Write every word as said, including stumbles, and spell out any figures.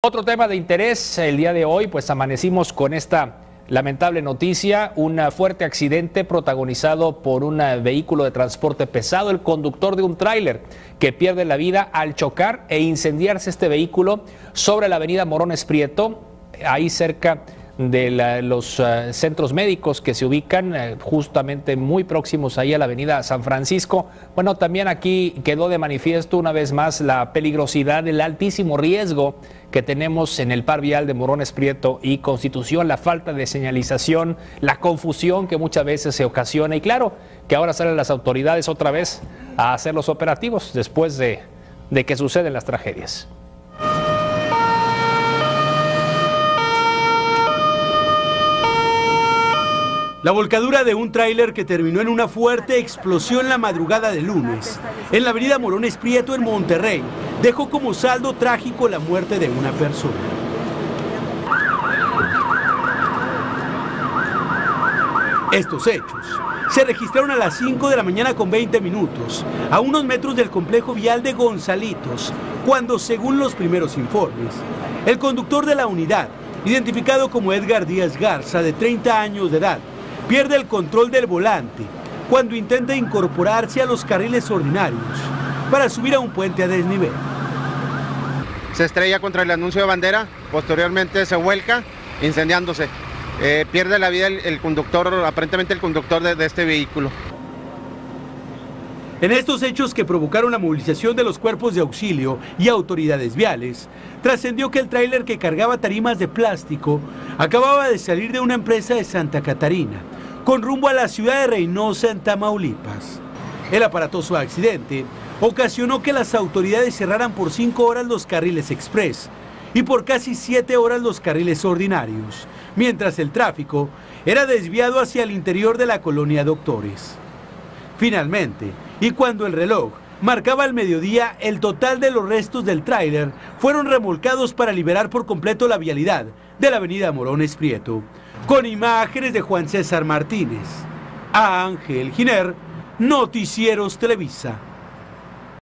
Otro tema de interés el día de hoy, pues amanecimos con esta lamentable noticia, un fuerte accidente protagonizado por un vehículo de transporte pesado, el conductor de un tráiler que pierde la vida al chocar e incendiarse este vehículo sobre la avenida Morones Prieto, ahí cerca de la, los uh, centros médicos que se ubican uh, justamente muy próximos ahí a la avenida San Francisco. Bueno, también aquí quedó de manifiesto una vez más la peligrosidad, el altísimo riesgo que tenemos en el par vial de Morones Prieto y Constitución, la falta de señalización, la confusión que muchas veces se ocasiona y claro, que ahora salen las autoridades otra vez a hacer los operativos después de, de que suceden las tragedias. La volcadura de un tráiler que terminó en una fuerte explosión la madrugada del lunes en la avenida Morones Prieto en Monterrey dejó como saldo trágico la muerte de una persona. Estos hechos se registraron a las cinco de la mañana con veinte minutos, a unos metros del complejo vial de Gonzalitos, cuando, según los primeros informes, el conductor de la unidad, identificado como Edgar Díaz Garza, de treinta años de edad, pierde el control del volante cuando intenta incorporarse a los carriles ordinarios para subir a un puente a desnivel. Se estrella contra el anuncio de bandera, posteriormente se vuelca, incendiándose. Eh, pierde la vida el, el conductor, aparentemente el conductor de, de este vehículo. En estos hechos que provocaron la movilización de los cuerpos de auxilio y autoridades viales, trascendió que el tráiler que cargaba tarimas de plástico acababa de salir de una empresa de Santa Catarina, con rumbo a la ciudad de Reynosa, en Tamaulipas. El aparatoso accidente ocasionó que las autoridades cerraran por cinco horas los carriles express y por casi siete horas los carriles ordinarios, mientras el tráfico era desviado hacia el interior de la colonia Doctores. Finalmente, y cuando el reloj marcaba el mediodía, el total de los restos del tráiler fueron remolcados para liberar por completo la vialidad de la avenida Morones Prieto. Con imágenes de Juan César Martínez, Ángel Giner, Noticieros Televisa.